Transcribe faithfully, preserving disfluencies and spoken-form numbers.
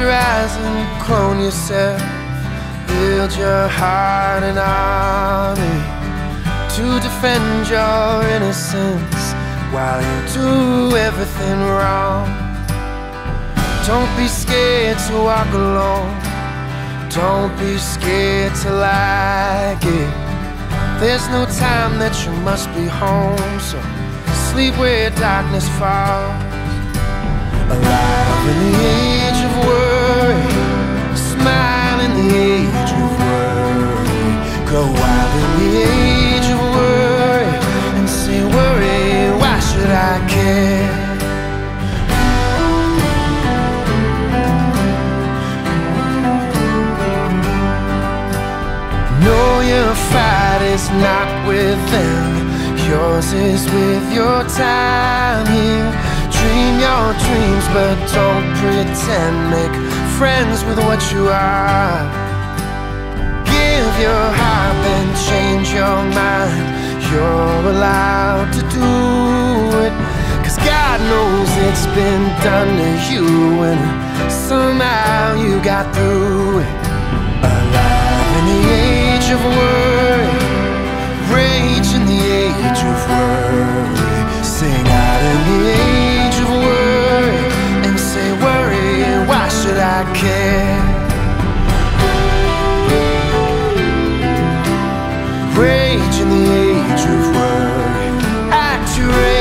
your eyes and clone yourself. Build your heart an army to defend your innocence while you do everything wrong. Don't be scared to walk alone. Don't be scared to like it. There's no time that you must be home, so sleep where darkness falls. Alive in the age of worry, smile in the age of worry. Go wild in the age of worry and say, worry, why should I care? Know your fight is not with them, yours is with your time here. Dream your dreams but don't pretend. Make friends with what you are. Give your heart and change your mind. You're allowed to do it, 'cause God knows it's been done to you, and somehow you got through it. Alive in the age of worry, rage in the age of worry. Sing out in the age of worry and say, worry, why should I care? Rage in the age of worry, act your age.